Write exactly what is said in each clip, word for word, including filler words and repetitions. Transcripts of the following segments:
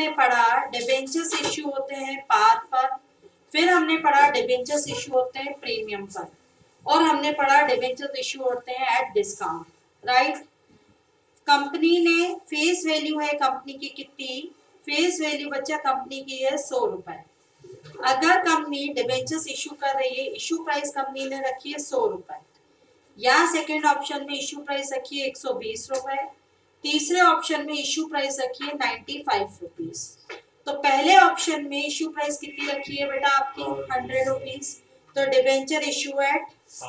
हमने पढ़ा debentures issue होते हैं पार पर, फिर हमने पढ़ा डिबेंचर्स इश्यू होते हैं प्रीमियम पर, और हमने पढ़ा डिबेंचर्स इश्यू होते हैं एट डिस्काउंट, राइट। कंपनी ने फेस वैल्यू है कंपनी की कितनी, फेस वैल्यू बच्चा कंपनी की है सौ रुपए। अगर कंपनी डिबेंचर्स इशू कर रही है, इशू प्राइस कंपनी ने रखी है सौ रुपए, या सेकेंड ऑप्शन में इशू प्राइस रखी है एक सौ बीस रुपए, तीसरे ऑप्शन में इशू प्राइस रखी है नाइन्टी फाइव रुपीज। तो पहले ऑप्शन में इशू प्राइस कितनी रखी है बेटा आपकी हंड्रेड रुपीज, तो डिबेंचर इशू एट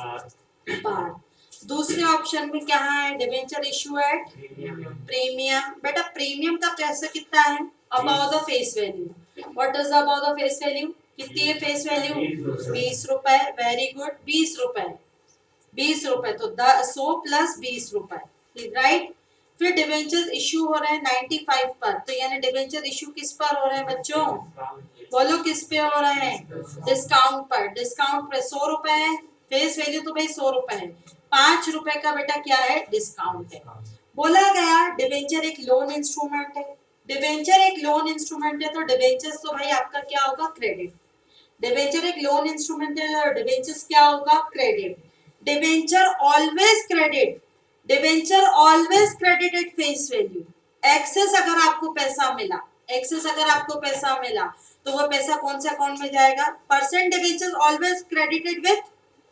पार। दूसरे ऑप्शन में क्या है, डिबेंचर इशू एट प्रीमियम। बेटा प्रीमियम का पैसा कितना है, above the face value. What is above the face value, कितनी है फेस वैल्यू बीस रुपए, वेरी गुड, बीस रुपए, बीस रुपए, तो सौ प्लस बीस रुपए, राइट। फिर डिबेंचर इशू हो रहे हैं पचानवे पर, तो यानी डिबेंचर इशू किस पर हो रहे हैं बच्चों, बोलो किस पे हो रहे हैं, डिस्काउंट पर। डिस्काउंट पर सौ रुपए है, फेस वैल्यू तो भाई सौ रुपए है, पांच रुपए का बेटा क्या है डिस्काउंट है। बोला गया डिबेंचर एक लोन इंस्ट्रूमेंट है, डिबेंचर एक लोन इंस्ट्रूमेंट है, तो डिबेंचर्स तो भाई आपका क्या होगा क्रेडिट। डिबेंचर एक लोन इंस्ट्रूमेंट है और डिबेंचर्स क्या होगा credit. Debenture always credit, debenture always credited face value. Excess अगर आपको पैसा मिला, एक्सेस अगर आपको पैसा मिला तो वो पैसा कौन से अकाउंट में जाएगा, percent debenture always credited with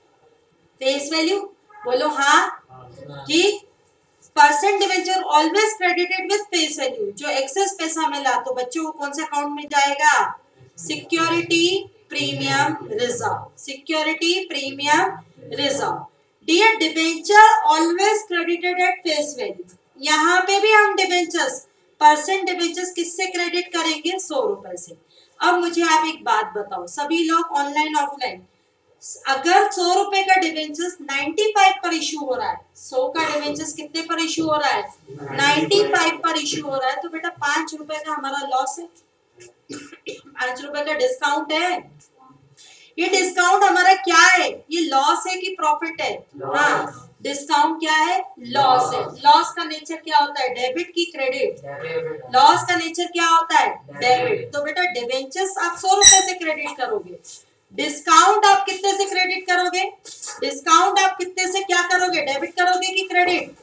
face value, बोलो हाँ कि percent debenture always credited with face value. जो एक्सेस पैसा मिला तो बच्चों को कौन से अकाउंट में जाएगा, security premium reserve, security premium reserve. Dear debenture always credited at face value, यहाँ पे भी हम डिबेंचर्स परसेंट डिबेंचर्स किससे क्रेडिट करेंगे, सौ रुपए से। अब मुझे आप एक बात बताओ, सभी लोग ऑनलाइन ऑफलाइन, अगर सौ रुपए का डिबेंचर्स पचानवे पर इशू हो रहा है, सौ का डिबेंचर्स कितने पर इशू हो रहा है, पचानवे पर इशू हो रहा है, तो बेटा पांच रुपए का हमारा लॉस है, पांच रुपए का डिस्काउंट है। ये डिस्काउंट हमारा क्या है, ये लॉस है कि प्रॉफिट है, हाँ डिस्काउंट क्या है, लॉस है। लॉस का नेचर क्या होता है, डेबिट की क्रेडिट, लॉस का नेचर क्या होता है डेबिट। तो बेटा डिबेंचर्स आप सौ रुपए से क्रेडिट करोगे, डिस्काउंट आप कितने से क्रेडिट करोगे, डिस्काउंट आप कितने से क्या करोगे, डेबिट करोगे कि क्रेडिट,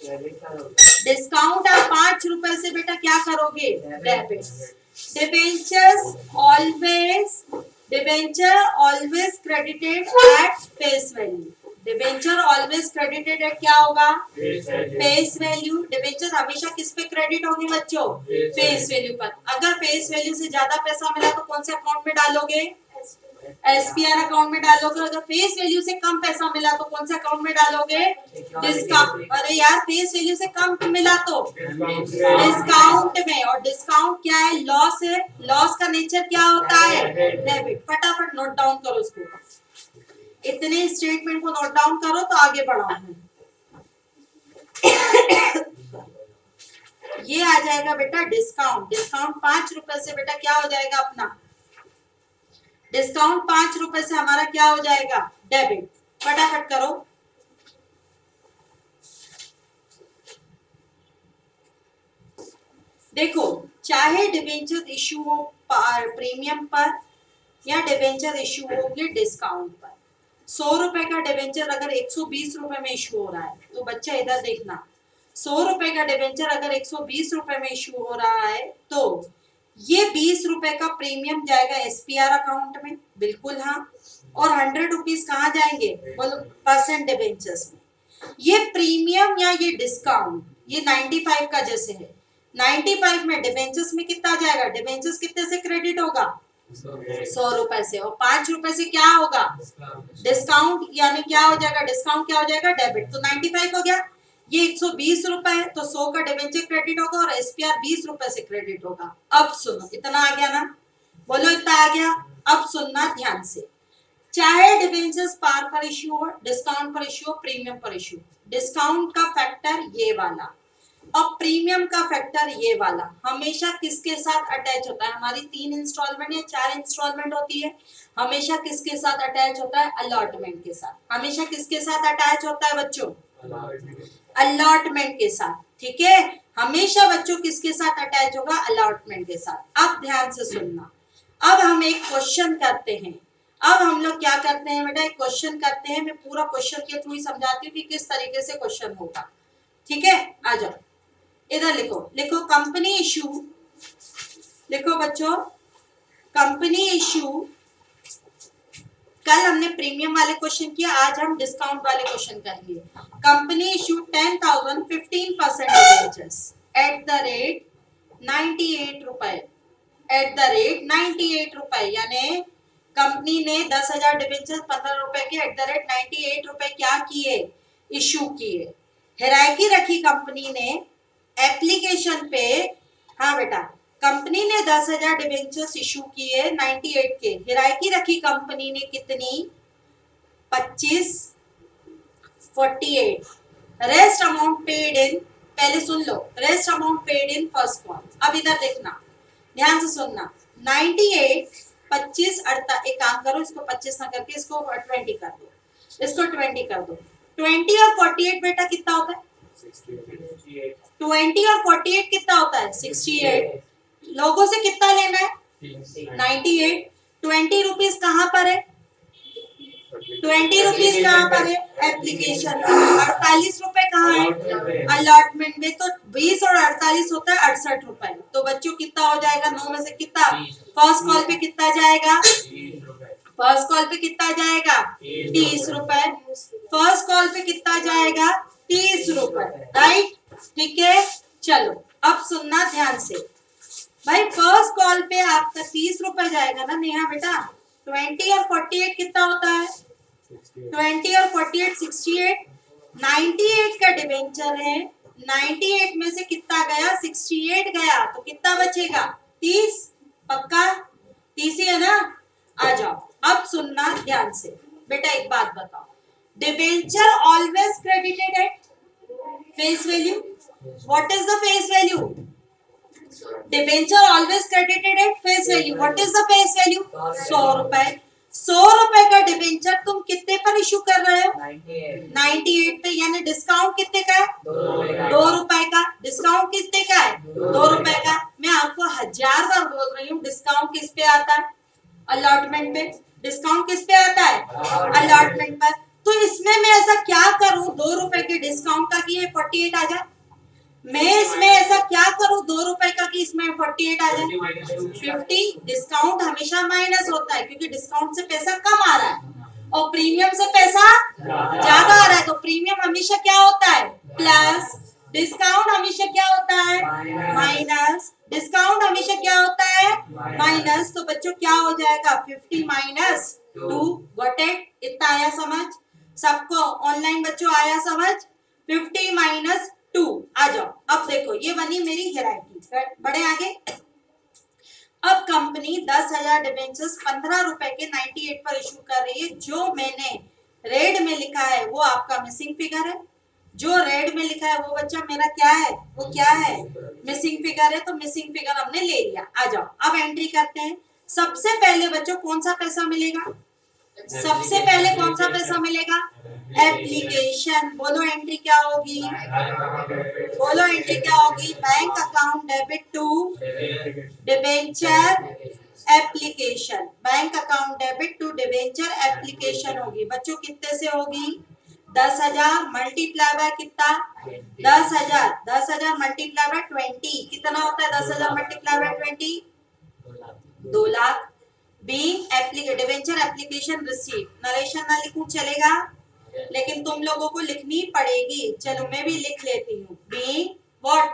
डिस्काउंट आप पांच रुपए से बेटा क्या करोगे, debit. Debentures always, debenture always credited at face value, debenture always credited at क्या होगा, फेस वैल्यू। डिबेंचर हमेशा किस पे क्रेडिट होंगे बच्चों, फेस वैल्यू पर। अगर फेस वैल्यू से ज्यादा पैसा मिला तो कौन से अकाउंट में डालोगे, एसपीआर अकाउंट में डालोगे। अगर फेस वैल्यू से कम पैसा मिला तो कौन से अकाउंट में डालोगे, डिस्काउंट। अरे यार फेस वैल्यू से कम मिला तो डिस्काउंट में, और डिस्काउंट क्या है, लॉस है, लॉस का नेचर क्या होता है डेबिट। फटाफट नोट डाउन करो इसको, इतने स्टेटमेंट को नोट डाउन करो तो आगे बढ़ाओ। ये आ जाएगा बेटा डिस्काउंट, डिस्काउंट पांच रुपए से बेटा क्या हो जाएगा अपना, डिस्काउंट पांच रुपए से हमारा क्या हो जाएगा डेबिट। फटाफट करो, देखो चाहे डिबेंचर इशू हो प्रीमियम पर या डिबेंचर इशू होंगे डिस्काउंट पर। सौ रुपए का डिबेंचर अगर एक सौ बीस रुपए में इशू हो रहा है तो बच्चा इधर देखना, सौ रुपए का डिबेंचर अगर एक सौ बीस रुपए में इशू हो रहा है तो ये बीस रुपए का प्रीमियम जाएगा एसपीआर अकाउंट में, बिल्कुल हाँ। और हंड्रेड रुपीज कहाँ जाएंगे, बोलो परसेंट डिबेंचर्स में। ये प्रीमियम या ये डिस्काउंट ये पचानवे का जैसे है, पचानवे में डिबेंचर्स में कितना जाएगा, डिबेंचर्स कितने से क्रेडिट होगा, सौ रुपए से, और पांच रुपए से क्या होगा डिस्काउंट, यानी क्या हो जाएगा डिस्काउंट क्या हो जाएगा डेबिट। तो पचानवे हो गया, ये एक सौ बीस रुपए है तो सौ का डिबेंचर क्रेडिट होगा और एसपीआर बीस रुपए से क्रेडिट होगा। अब सुनो, इतना आ गया ना, बोलो इतना आ गया। अब सुनना ध्यान से, चाहे डिबेंचर्स पार पर इश्यू हो, डिस्काउंट पर इश्यू हो, प्रीमियम पर इश्यू, डिस्काउंट का फैक्टर ये वाला और प्रीमियम का फैक्टर ये वाला हमेशा किसके साथ अटैच होता है, हमारी तीन इंस्टॉलमेंट या चार इंस्टॉलमेंट होती है, हमेशा किसके साथ अटैच होता है, अलॉटमेंट के साथ। हमेशा किसके साथ अटैच होता है बच्चों, अलॉटमेंट के साथ, ठीक है। हमेशा बच्चों किसके साथ अटैच होगा? अलॉटमेंट के साथ। अब ध्यान से सुनना, अब हम एक क्वेश्चन करते हैं। अब हम लोग क्या करते हैं बेटा? एक क्वेश्चन करते हैं। मैं पूरा क्वेश्चन के थ्रू ही समझाती हूँ कि किस तरीके से क्वेश्चन होगा, ठीक है। आ जाओ, इधर लिखो, लिखो कंपनी इशू, लिखो बच्चों कंपनी इशू। कल हमने प्रीमियम वाले क्वेश्चन किया, आज हम डिस्काउंट वाले क्वेश्चन करेंगे। Company issue ten thousand fifteen percent debentures at the rate ninety eight रुपए, at the rate ninety eight रुपए, यानी कंपनी ने दस हजार डिबेंचर्स पंद्रह रुपए के at the rate ninety eight रुपए क्या किए? इशू किए। हिराकी रखी कंपनी ने एप्लीकेशन पे। हाँ बेटा, कंपनी ने दस हजार डिबेंचर्स इशू किए अट्ठानवे के। हिराकी रखी कंपनी ने कितनी? पच्चीस, अड़तालीस। रेस्ट अमाउंट पेड इन, पहले सुन लो, rest amount paid in first call. अब इधर देखना, ध्यान से सुनना, अट्ठानवे, पच्चीस, अड़ता, एक काम करो, इसको पच्चीस ना करके इसको बीस कर दो, इसको बीस कर दो। बीस और अड़तालीस बेटा कितना होता है? बीस और अड़तालीस कितना होता है? अड़सठ। लोगों से कितना लेना है? अट्ठानवे। ट्वेंटी रुपीज कहाँ पर है? ट्वेंटी रुपीज कहाँ पर है? एप्लीकेशन। अड़तालीस रुपए कहाँ है? अलॉटमेंट में। तो बीस और अड़तालीस होता है अड़सठ रुपए। तो बच्चों कितना हो जाएगा? नौ में से कितना? फर्स्ट कॉल पे कितना जाएगा? फर्स्ट कॉल पे कितना जाएगा? तीस रुपए। फर्स्ट कॉल पे कितना जाएगा? तीस रुपए, राइट, ठीक है। चलो अब सुनना ध्यान से भाई, फर्स्ट कॉल पे आपका तीस रुपए जाएगा ना नेहा बेटा। ट्वेंटी और फोर्टी एट कितना होता है? ट्वेंटी और forty eight sixty eight. Ninety eight का डिबेंचर है, नाइन्टी एट में से कितना गया? सिक्सटी एट गया, तो कितना बचेगा? तीस। पक्का? तीस ही है ना? आ जाओ, अब सुनना ध्यान से बेटा, एक बात बताओ, debenture always credited at face value. What is the face value? Debenture always credited at face value. What is the face value? सौ रुपए। सौ रुपए का डिबेंचर तुम कितने पर इशू कर रहे हो? अट्ठानवे पे, यानी डिस्काउंट कितने का है? दो रुपए का। डिस्काउंट कितने का है? दो रुपए का। मैं आपको हजार बार बोल रही हूँ, डिस्काउंट किस पे आता है? अलॉटमेंट पे। डिस्काउंट किस पे आता है? अलॉटमेंट पर। तो इसमें मैं ऐसा क्या करूं दो रुपए के डिस्काउंट का कि ये अड़तालीस आ जाए? मैं इसमें ऐसा क्या करूं दो रुपए का कि इसमें अड़तालीस आ जाए? पचास। डिस्काउंट हमेशा माइनस होता है क्योंकि डिस्काउंट से पैसा कम आ रहा है और प्रीमियम से पैसा ज्यादा आ रहा है। तो प्रीमियम हमेशा क्या होता है? प्लस। डिस्काउंट हमेशा क्या होता है? माइनस। डिस्काउंट हमेशा क्या होता है? माइनस। तो बच्चों क्या हो जाएगा? पचास माइनस टू। Got it? इतना आया समझ सबको? ऑनलाइन बच्चों आया समझ? पचास माइनस टू। आ जाओ, अब देखो ये बनी मेरी हिराकी। बड़े आगे, अब कंपनी दस हजार डिबेंचर्स पंद्रह रुपए के अट्ठानवे पर इशू कर रही है। जो मैंने रेड में लिखा है वो आपका मिसिंग फिगर है। जो रेड में लिखा है वो बच्चा मेरा क्या है? वो क्या है? मिसिंग फिगर है। तो मिसिंग फिगर हमने ले लिया। आ जाओ, अब एंट्री करते हैं। सबसे पहले बच्चों कौन सा पैसा मिलेगा? सबसे पहले कौन सा पैसा मिलेगा? एप्लीकेशन। बोलो एंट्री क्या होगी? बोलो एंट्री क्या होगी? Bank account debit to debenture application. Bank account debit to debenture application होगी। बच्चों कितने से होगी? दस हजार मल्टीप्लाई बाय कितना? दस हजार। दस हजार मल्टीप्लाई बाय ट्वेंटी कितना होता है? दस हजार मल्टीप्लाई बाय ट्वेंटी दो lakh. Being application debenture application received. Narration ना लिखूं चलेगा, लेकिन तुम लोगों को लिखनी पड़ेगी। चलो मैं भी लिख लेती हूँ। Being what?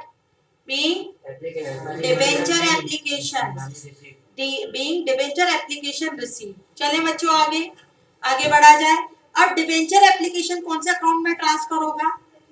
Being debenture application, being debenture application received. चले बच्चों आगे, आगे बढ़ा जाए। अब डिबेंचर एप्लीकेशन कौन से अकाउंट में ट्रांसफर होगा?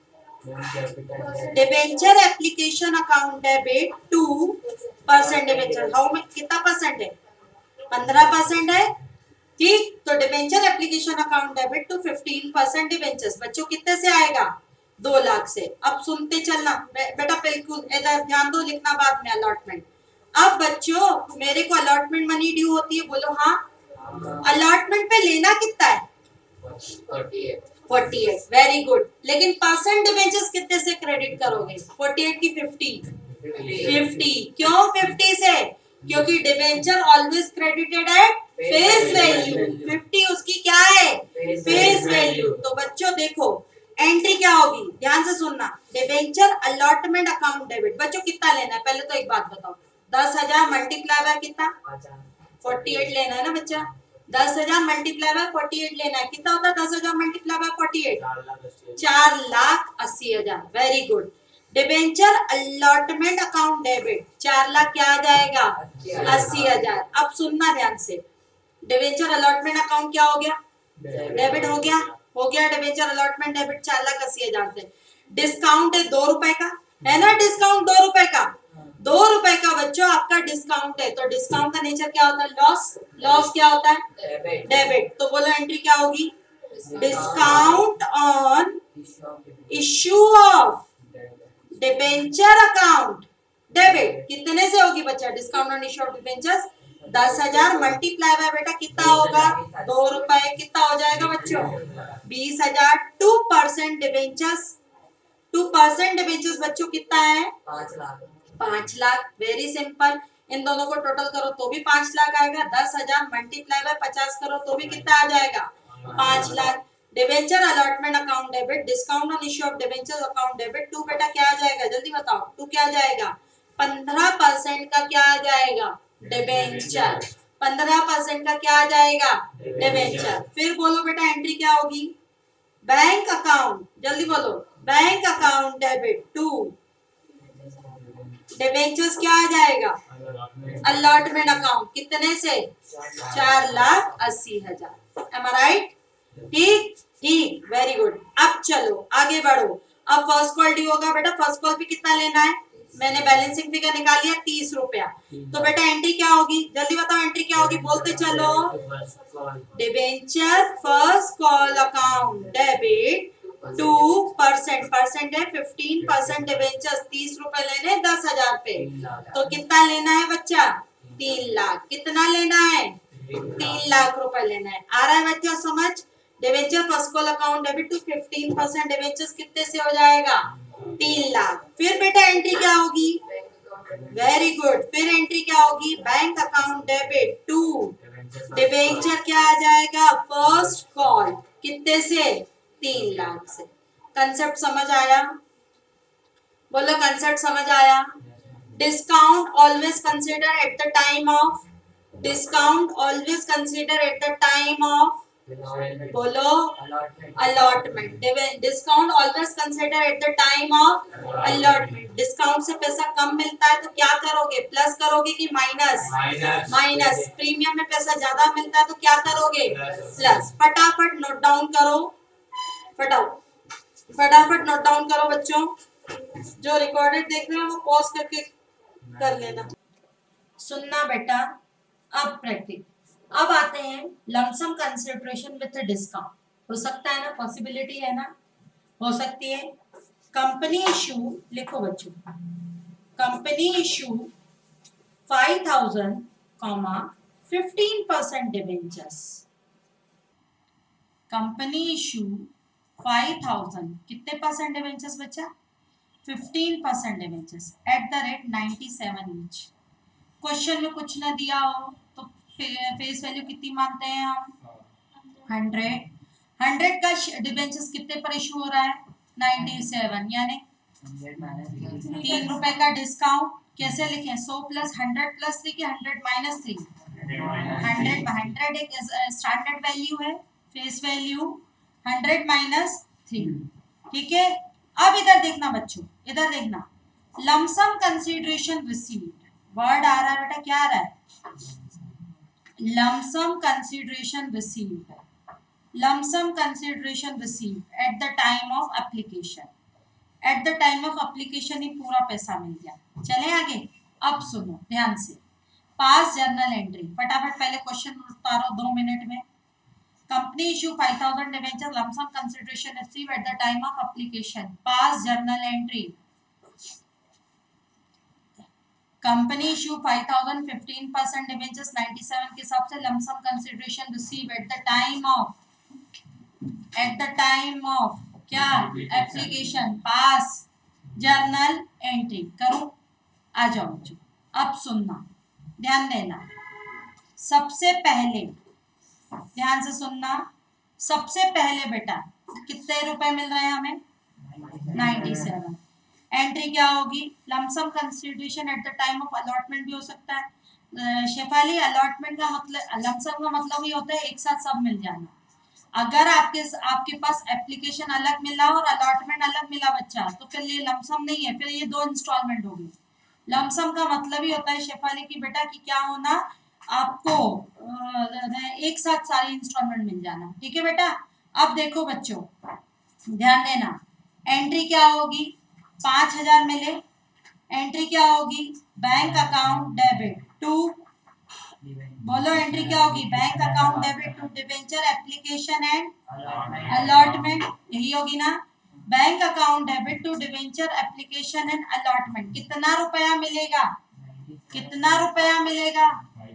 Debenture application account debit to percent debenture. How में कितना परसेंट है? पंद्रह परसेंट है, ठीक। तो debenture application account debit to fifteen percent debentures. बच्चों कितने से आएगा? दो लाख से। अब सुनते चलना बे, बेटा बिल्कुल इधर ध्यान दो, लिखना बाद में अलॉटमेंट। अब बच्चों मेरे को अलॉटमेंट मनी ड्यू होती है। बोलो हाँ। अलॉटमेंट पे लेना कितना है? अड़तालीस, वेरी गुड। लेकिन परसेंट डिबेंचर्स कितने से क्रेडिट करोगे? अड़तालीस की पचास, पचास। क्यों पचास से? क्योंकि debenture always credited at face value, पचास उसकी क्या है? Face value. तो बच्चों देखो एंट्री क्या होगी, ध्यान से सुनना। Debenture allotment account debit. बच्चों कितना लेना है पहले तो एक बात बताओ, दस हजार मल्टीप्लाई बाय कितना? अड़तालीस लेना है ना बच्चा। दस हजार मल्टीप्लाई बाय अड़तालीस लेना है, कितना होता है दस हजार मल्टीप्लाई बाय अड़तालीस? चार लाख अस्सी हजार। Very good. Debenture allotment account debit, चार लाख क्या आ जाएगा? अस्सी हजार। अब सुनना ध्यान से, डिबेंचर अलॉटमेंट अकाउंट क्या हो गया? डेबिट हो गया, हो गया डिबेंचर अलॉटमेंट डेबिट चार लाख अस्सी हजार से। डिस्काउंट है दो रुपए का, है ना? डिस्काउंट दो रुपए का, दो रुपए का बच्चों आपका डिस्काउंट है। तो डिस्काउंट का नेचर क्या होता है? लॉस। लॉस क्या होता है? डेबिट। तो बोलो एंट्री क्या होगी? Discount on issue of debenture account debit. कितने से होगी बच्चा discount on issue of debentures? दस हजार मल्टीप्लाई बाय बेटा कितना होगा? दो रुपए। कितना हो जाएगा बच्चों? बीस हजार। To percent debentures, to percent debentures बच्चों कितना है? पांच लाख। पांच लाख, वेरी सिंपल। इन दोनों को टोटल करो तो भी पांच लाख आएगा। दस हजार मल्टीप्लाई बाय पचास करो तो भी कितना आ जाएगा? पांच lakh. Debenture allotment account debit, discount on issue of debenture account debit. To बेटा क्या आ जाएगा? जल्दी बताओ, टू क्या आ जाएगा? पंद्रह परसेंट का क्या आ जाएगा? डिबेंचर। पंद्रह परसेंट का क्या आ जाएगा? डिबेंचर। फिर बोलो बेटा एंट्री क्या होगी? बैंक अकाउंट, जल्दी बोलो। Bank account debit to debentures क्या आ जाएगा? Allotment account. कितने से? चार लाख अस्सी हजार। Am I right? ठीक ठीक, वेरी गुड। अब चलो आगे बढ़ो। अब फर्स्ट कॉल ड्यू होगा बेटा। फर्स्ट कॉल पे कितना लेना है? मैंने बैलेंसिंग फिगर निकाल लिया तीस रुपया। तो बेटा एंट्री क्या होगी? जल्दी बताओ एंट्री क्या होगी? बोलते चलो। Debenture first call account debit to percent, percent है फिफ्टीन परसेंट डिबेंचर्स, तीस रुपए लेने दस हजार पे। तो कितना लेना है बच्चा? तीन लाख। कितना लेना है? तीन लाख रुपए लेना है। आ रहा है बच्चा समझ? Debenture first call account debit to fifteen percent debentures कितने से हो जाएगा? तीन लाख। फिर बेटा एंट्री क्या होगी? Very good. फिर एंट्री क्या होगी? Bank account debit to debenture क्या आ जाएगा? First call. कितने से? तीन लाख से। कंसेप्ट समझ आया? बोलो कंसेप्ट समझ आया? Discount always consider at the time of, discount always consider at the time of, बोलो allotment. Discount always consider at the time of allotment. Discount से पैसा कम मिलता है तो क्या करोगे? प्लस करोगे कि माइनस? माइनस। प्रीमियम में पैसा ज्यादा मिलता है तो क्या करोगे? प्लस। फटाफट नोट डाउन करो, फटाफट फटाफट नोट डाउन करो बच्चों। जो रिकॉर्डेड देख रहे हैं वो पॉज करके कर लेना। सुनना बेटा। अब प्रैक्टिस। अब आते हैं लमसम कंसिडरेशन विद डिस्काउंट। हो सकता है ना? पॉसिबिलिटी है ना? हो सकती है। कंपनी इशू, लिखो बच्चों, company issue five thousand comma fifteen percent debentures. Company issue five thousand, कितने परसेंट डिबेंचर्स बच्चा? Fifteen percent debentures at the rate ninety seven each. Question में कुछ ना दिया हो तो फेस वैल्यू कितनी मानते हैं हम? हंड्रेड। हंड्रेड का डिबेंचर्स कितने पर इशू हो रहा है? नाइन्टी सेवन, यानी तीन रुपए का डिस्काउंट। कैसे लिखें? सौ प्लस हंड्रेड प्लस थ्री की hundred minus three? Hundred. Hundred एक स्टैंडर्ड वैल्यू है, face value hundred minus three. ठीक है। अब इधर देखना बच्चों, इधर देखना। लमसम कंसिडरेशन रिसीव्ड, वर्ड आ रहा है बेटा, क्या आ रहा है? Lump sum consideration received, lump sum consideration received at the time of application. At the time of application ही पूरा पैसा मिल गया। चले आगे। अब सुनो ध्यान से। पास जर्नल एंट्री, फटाफट पहले क्वेश्चन उतारो दो मिनट में। Company issue five thousand debenture lump sum consideration receive at the time of application. Pass journal entry. Company issue five thousand fifteen percent debentures ninety seven के हिसाब से lump sum consideration receive at the time of at the time of क्या application pass journal entry करो। आ जाओ बच्चों, अब सुनना, ध्यान देना। सबसे पहले ध्यान से सुनना, सबसे पहले बेटा कितने रुपए मिल रहे हैं हमें? Ninety seven. एंट्री क्या होगी? Lump sum consideration at the time of allotment भी हो सकता है। शेफाली, अलॉटमेंट का मतलब, लमसम का मतलब ये होता है एक साथ सब मिल जाना। अगर आपके आपके पास एप्लीकेशन अलग मिला और अलॉटमेंट अलग मिला बच्चा, तो फिर ये लमसम नहीं है, फिर ये दो इंस्टॉलमेंट होगी। लमसम का मतलब ही होता है शेफाली की बेटा कि क्या होना, आपको एक साथ सारी इंस्टॉलमेंट मिल जाना। ठीक है बेटा। अब देखो बच्चों, ध्यान देना, एंट्री क्या होगी? पांच हजार मिले, एंट्री क्या होगी? बैंक अकाउंट डेबिट टू, बोलो एंट्री क्या होगी? Bank account debit to debenture application and allotment, यही होगी ना? Bank account debit to debenture application and allotment. कितना रुपया मिलेगा? कितना रुपया मिलेगा?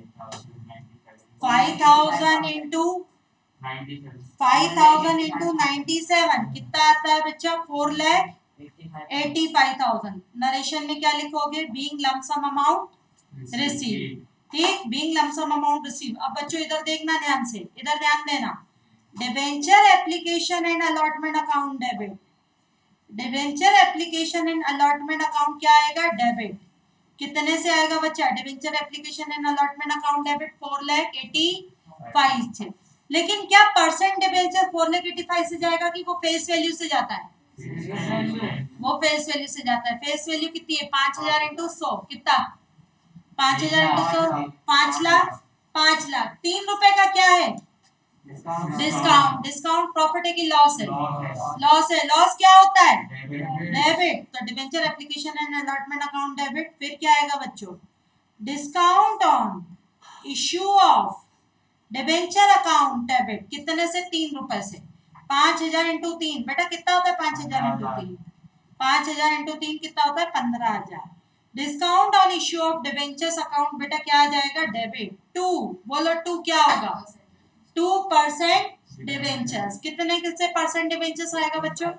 Five thousand into five thousand into ninety seven कितना आता है बच्चा? Four lakh eighty five thousand. Narration में क्या लिखोगे? Being lump sum amount receive. ठीक, बीइंग लमसम अमाउंट रिसीव। अब बच्चों इधर देखना ध्यान से, इधर ध्यान देना। Debenture application and allotment account debit, debenture application and allotment account क्या आएगा? डेबिट। कितने से आएगा बच्चा? Debenture application and allotment account debit four lakh eighty five से। लेकिन क्या percent debenture four lakh eighty five से जाएगा कि वो फेस वैल्यू से जाता है? वो फेस वैल्यू से जाता है। फेस वैल्यू कितनी है? पांच हजार इंटू सौ, कितना? पांच हजार इंटू सौ, पांच लाख। पांच लाख। तीन रुपए का क्या है? डिस्काउंट। डिस्काउंट प्रॉफिट है कि लॉस है? लॉस है। लॉस क्या होता है? डेबिट। तो debenture application and allotment account debit. फिर क्या आएगा बच्चों? Discount on issue of debenture account debit. कितने से? तीन रुपए से। पांच हजार इंटू तीन बेटा कितना होता है? पांच हजार इंटू तीन, पांच हजार इंटू तीन कितना होता है? पंद्रह हजार। Discount on issue of debentures account बेटा क्या आ जाएगा? डेबिट टू, बोलो टू क्या होगा? To percent debentures. कितने कितने परसेंट डिबेंचर्स आएगा बच्चों?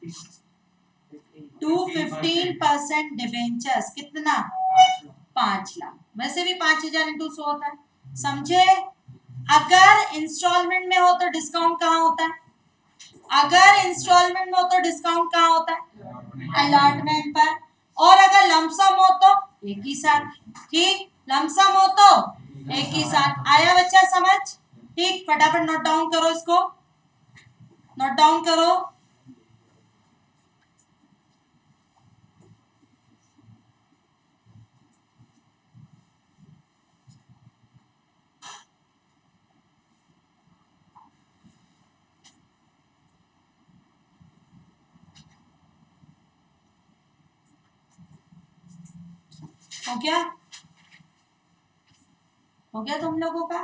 To fifteen percent debentures. कितना? पांच लाख। वैसे भी पांच हजार इंटू सौ होता है, समझे? अगर इंस्टॉलमेंट में हो तो डिस्काउंट कहाँ होता है? अगर इंस्टॉलमेंट में हो तो डिस्काउंट कहाँ होता है? अलॉटमेंट पर। और अगर लमसम हो तो एक ही साथ। ठीक, लमसम हो तो एक ही साथ। आया बच्चा समझ? ठीक, फटाफट नोट डाउन करो, इसको नोट डाउन करो। हो गया? हो गया तुम लोगों का?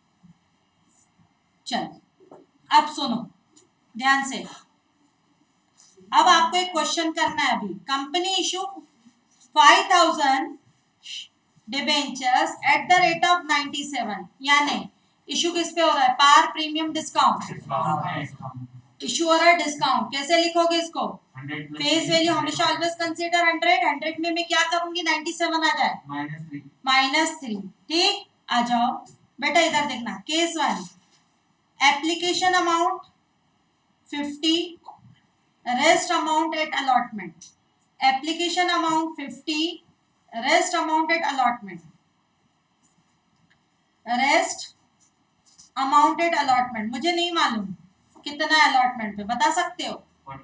चल, अब सुनो ध्यान से। अब आपको एक क्वेश्चन करना है। अभी company issue five thousand debentures at the rate of ninety seven, यानी इशू किस पे हो रहा है? पार प्रीमियम डिस्काउंट। इशू हो रहा है डिस्काउंट। कैसे लिखोगे इसको? फेस वैल्यू हमेशा ऑलवेज कंसीडर हंड्रेड। हंड्रेड में मैं क्या करूंगी? नाइन्टी सेवन आ जाए, माइनस थ्री। ठीक, आ जाओ बेटा इधर देखना। Case one, application amount fifty, rest amount at allotment. Application amount fifty, rest amount at allotment. Rest amount at allotment मुझे नहीं मालूम कितना है अलॉटमेंट पे, बता सकते हो?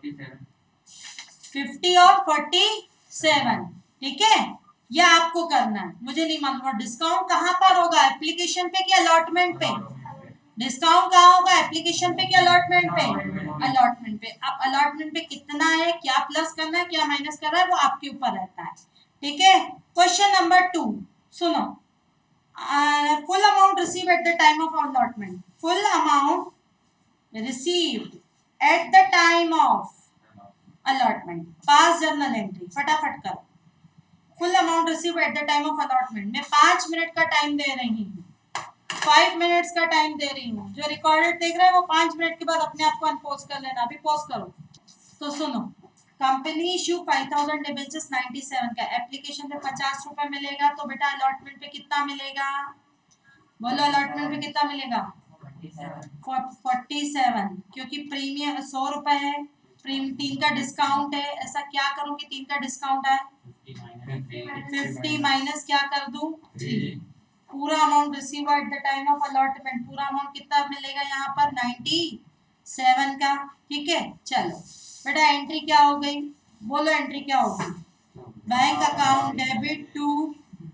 फिफ्टी और फोर्टी सेवन। ठीक है, यह आपको करना है, मुझे नहीं मालूम। और डिस्काउंट कहाँ पर होगा? एप्लीकेशन पे कि अलॉटमेंट पे? डिस्काउंट कहाँ होगा? एप्लीकेशन पे कि अलॉटमेंट पे? अलॉटमेंट पे। अब अलॉटमेंट पे कितना है, क्या प्लस करना है, क्या माइनस करना है, वो आपके ऊपर रहता है। ठीक है। क्वेश्चन नंबर टू सुनो। Full amount receive at the time of allotment. Full amount received at the time of allotment, पास जर्नल एंट्री। फटाफट करो। Full amount receive at the time of allotment. मैं पांच मिनट का टाइम दे रही हूँ। फाइव मिनट्स का टाइम दे रही हूँ, जो रिकॉर्डेड देख रहे हैं वो पांच मिनट के बाद अपने आप को अनपोज कर लेना। अभी पोज करो। तो सुनो, company issue five thousand debentures ninety seven का, एप्लीकेशन पे पचास रुपए मिलेगा, तो बेटा अलॉटमेंट पे कितना मिलेगा? बोलो अलॉटमेंट पे कितना मिलेगा? फोर्टी सेवन, क्योंकि प्रीमियम सौ रुपए है, प्रीमियम तीन का डिस्काउंट है। ऐसा क्या करूं कि तीन का डिस्काउंट है, फिफ्टी माइनस क्या कर दूं, थ्री। पूरा amount receive at the time of allotment, पूरा अमाउंट कितना मिलेगा यहाँ पर? नाइन्टी सेवन का। ठीक है, चलो बेटा एंट्री क्या हो गई? बोलो एंट्री क्या होगी? Bank account debit to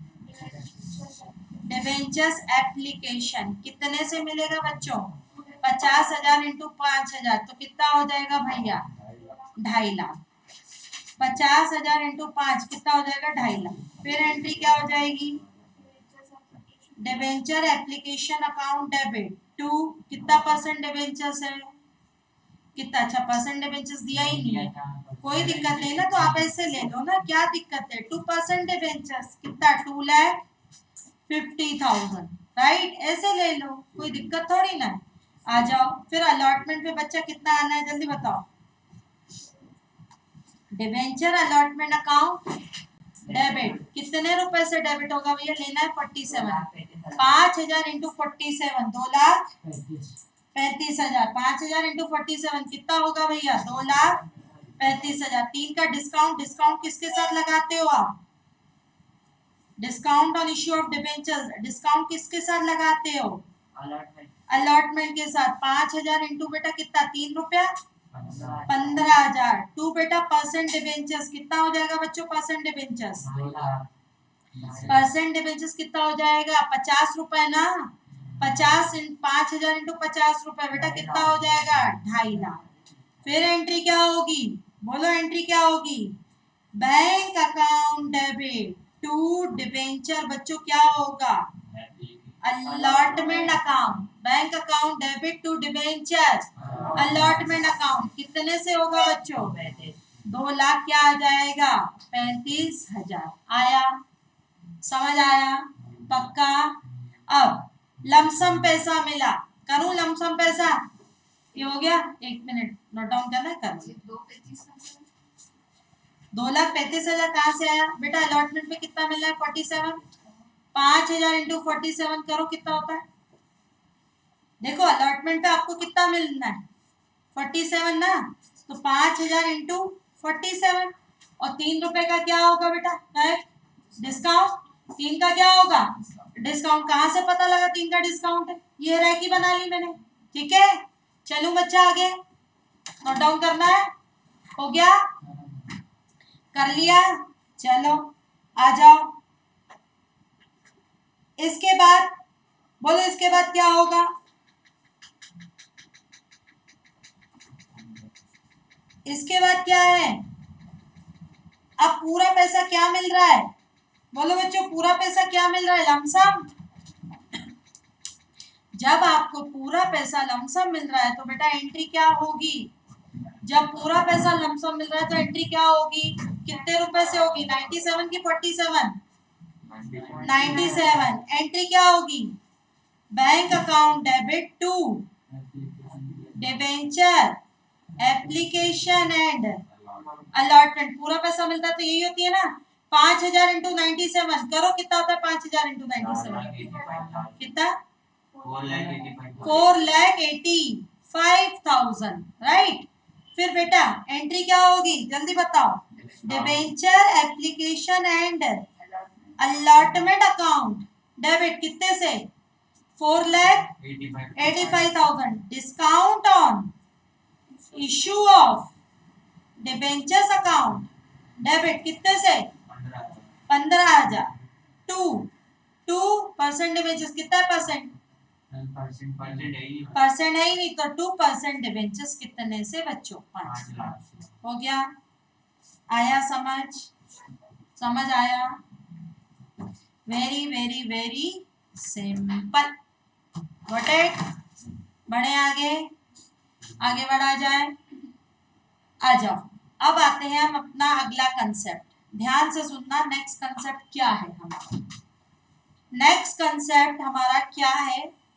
debentures application. कितने से मिलेगा बच्चों? पचास हजार इंटू पांच हजार, तो कितना हो जाएगा भैया? ढाई लाख। पचास हजार इंटू पांच कितना हो जाएगा? ढाई लाख। फिर एंट्री क्या हो जाएगी? Debenture application account debit to, कितना परसेंट डिबेंचर्स है? कितना? अच्छा परसेंट डिबेंचर्स दिया ही नहीं है, कोई दिक्कत नहीं ना, तो आप ऐसे ले लो ना, क्या दिक्कत है? टू परसेंट डिबेंचर्स कितना? Two lakh fifty thousand, right? ऐसे ले लो, कोई दिक्कत थोड़ी ना। आ जाओ फिर अलॉटमेंट पे बच्चा कितना आना है, जल्दी बताओ। डिबेंचर अलॉटमेंट अकाउंट डेबिट, कितने रुपए से डेबिट होगा भैया? लेना है फोर्टी सेवन। पांच हजार इंटू फोर्टी सेवन, दो लाख पैंतीस हजार। पांच हजार इंटू फोर्टी सेवन कितना होगा भैया? दो लाख पैंतीस हजार। तीन का डिस्काउंट, डिस्काउंट किसके साथ लगाते हो आप? Discount on issue of debentures, discount किसके साथ लगाते हो? अलॉटमेंट के साथ। पांच हजार इंटू बेटा कितना? तीन रुपया पंद्रह हजार। टू बेटा परसेंट डिबेंचर्स कितना हो जाएगा बच्चों? परसेंट डिबेंचर्स, परसेंट डिबेंचर्स कितना हो जाएगा? पचास रुपए ना। पचास पांच हजार इंटू पचास रुपए बेटा कितना हो जाएगा? ढाई लाख। फिर एंट्री क्या होगी? बोलो एंट्री क्या होगी? Bank account debit to debenture बच्चों क्या होगा? Allotment account. Bank account debit to debenture allotment account कितने से होगा बच्चों? दो लाख क्या आ जाएगा? पैंतीस हजार। आया? समझ आया? पक्का? अब लमसम पैसा मिला, करूं लमसम पैसा? ये हो गया, एक मिनट नोट डाउन करना है, कर। दो लाख पैंतीस हजार कहाँ से आया बेटा? अलॉटमेंट पे कितना मिल रहा है? Forty seven. पांच हजार इंटू फोर्टी सेवन करो कितना होता है? देखो अलॉटमेंट पे आपको कितना मिलना है? फोर्टी सेवन ना, तो पांच हजार इंटू फोर्टी सेवन। और तीन रुपए का क्या होगा बेटा? डिस्काउंट। तीन का क्या होगा? डिस्काउंट। कहाँ से पता लगा तीन का डिस्काउंट है? ये रैकी बना ली मैंने। ठीक है, चलूं बच्चा आगे, नोट डाउन करना है। हो गया? कर लिया? चलो आ जाओ। इसके बाद बोलो, इसके बाद क्या होगा? इसके बाद क्या है? अब पूरा पैसा क्या मिल रहा है? बोलो बच्चों, पूरा पैसा क्या मिल रहा है? लमसम। जब आपको पूरा पैसा लमसम मिल रहा है तो बेटा एंट्री क्या होगी? जब पूरा पैसा लमसम मिल रहा है तो एंट्री क्या होगी? कितने रुपए से होगी? नाइन्टी सेवन की forty seven? Ninety seven. Entry क्या होगी? Bank account debit to debenture application and allotment. पूरा पैसा मिलता है तो यही होती है ना, पांच हजार इंटू नाइन्टी सेवन करो कितना होता है? पांच हजार इंटू नाइन्टी सेवन कितना? Four lakh eighty five thousand, right? फिर बेटा एंट्री क्या होगी? जल्दी बताओ। Debenture application and allotment account debit कितने से? Four lakh eighty five thousand. Discount on issue of debentures account debit कितने से? पंद्रह हजार। टू टू परसेंट डिबेंचर्स कितना परसेंट? परसेंट है ही नहीं, तो टू परसेंट डिबेंचर्स कितने से बच्चों? पांच। हो गया? आया समझ? समझ आया? Very very very simple. Got it? बढ़े आगे, आगे बढ़ा जाए। आ जाओ, अब आते हैं हम अपना अगला कंसेप्ट। ध्यान से सुनना, नेक्स्ट कंसेप्ट क्या है हमारा? नेक्स्ट कंसेप्ट हमारा क्या है?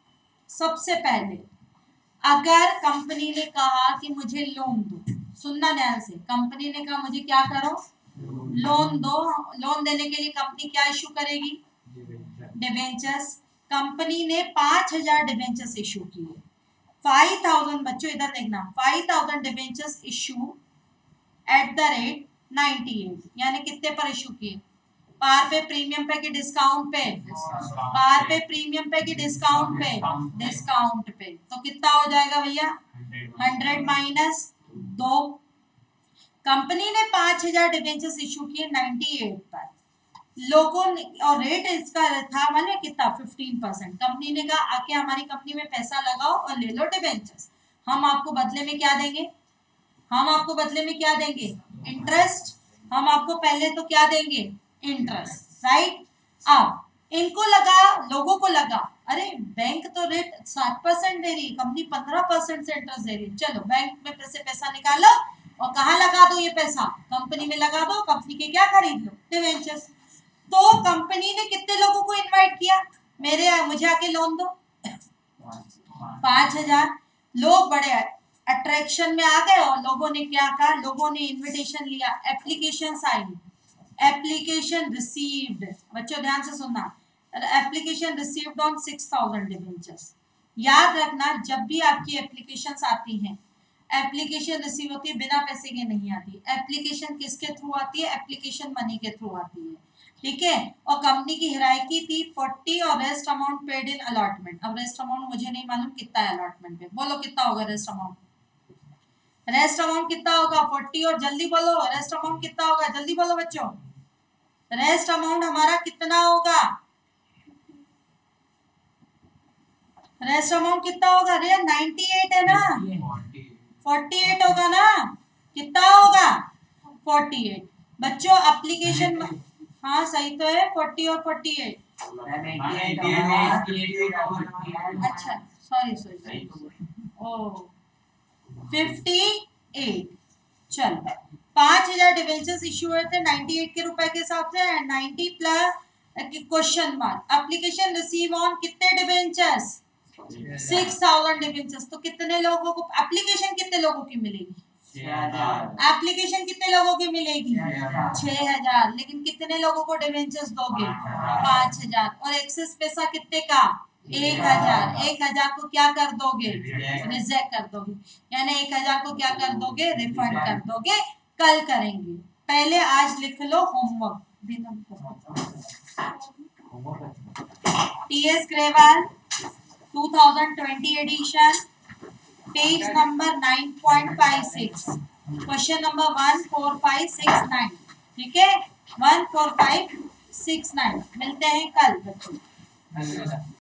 सबसे पहले अगर कंपनी ने कहा कि मुझे लोन दो, सुनना ध्यान से, कंपनी ने कहा मुझे क्या करो, लोन दो, लोन देने के लिए कंपनी क्या इशू करेगी, डिबेंचर्स। कंपनी ने पांच हजार डिबेंचर्स इशू किए, फाइव थाउजेंड, बच्चों इधर देखना, five thousand debentures issue at the rate ninety eight, यानी कितने पर इशू किए, पार पे, प्रीमियम पे कि डिस्काउंट पे, पार पे, प्रीमियम पे कि डिस्काउंट पे, डिस्काउंट पे। तो कितना हो जाएगा भैया, हंड्रेड माइनस दो। कंपनी ने पांच हजार डिबेंचर्स इशू किए नाइन्टी एट पर, लोगों ने, और रेट इसका था माने कितना, फिफ्टीन परसेंट। कंपनी ने कहा आके हमारी कंपनी में पैसा लगाओ और ले लो डिबेंचर्स, हम आपको बदले में क्या देंगे, हम आपको बदले में क्या देंगे, इंटरेस्ट। हम आपको पहले तो क्या देंगे, इंटरेस्ट, राइट। अब इनको लगा, लोगों को लगा, अरे बैंक तो रेट सात परसेंट दे रही, कंपनी पंद्रह परसेंट से इंटरेस्ट दे रही, चलो बैंक में पैसे पैसा निकालो और कहाँ लगा दो, ये पैसा कंपनी में लगा दो, कंपनी के क्या खरीद लो, डिबेंचर्स। तो कंपनी ने कितने लोगों को इनवाइट किया, मेरे मुझे आके लोन दो, पांच हजार। लोग बड़े अट्रैक्शन में आ गए और लोगों ने क्या कहा, लोगों ने इनविटेशन लिया, एप्लीकेशन आई, एप्लीकेशन रिसीव्ड, बच्चों ध्यान से सुनना, application received on six thousand debentures. याद रखना, जब भी आपकी एप्लीकेशंस आती हैं, एप्लीकेशन रिसीव होती है, बिना पैसे के नहीं आती। एप्लीकेशन किसके थ्रू आती है, एप्लीकेशन मनी के थ्रू आती है, ठीक है। और कंपनी की हिरारकी थी फोर्टी और rest amount paid in allotment. अब रेस्ट अमाउंट मुझे नहीं मालूम कितना है अलॉटमेंट पे, बोलो कितना होगा रेस्ट अमाउंट, रेस्ट अमाउंट कितना होगा, फोर्टी, और जल्दी बोलो रेस्ट अमाउंट कितना होगा, जल्दी बोलो बच्चों, रेस्ट अमाउंट हमारा कितना होगा, रेस्ट अमाउंट कितना होगा, अरे नाइन्टी एट है ना, फोर्टी एट होगा ना, कितना होगा, फोर्टी एट। बच्चों एप्लीकेशन, हाँ सही तो है, फोर्टी और फोर्टी एट, अच्छा sorry sorry, oh fifty eight. चलो पांच हजार डिबेंचर्स इश्यू हुए थे नाइन्टी एट के रुपए के हिसाब से, ninety plus question mark, application receive on कितने डिबेंचर्स, सिक्स थाउजेंड डिबेंचर्स। तो कितने लोगों को एप्लीकेशन, कितने लोगों की मिलेगी, एप्लीकेशन कितने लोगों की मिलेगी, छह हजार। लेकिन कितने लोगों को डिबेंचर्स दोगे, पांच हजार। और एक्सेस पैसा कितने का, एक हजार। एक हजार को क्या कर दोगे, रिजेक्ट कर दोगे, यानी एक हजार को क्या कर दोगे, रिफंड कर दोगे, कल करेंगे। पहले आज लिख लो homework, TS Grewal two thousand twenty edition, page number nine point five six, question number one four five six nine, ठीक है, one four five six nine. मिलते हैं कल बच्चों।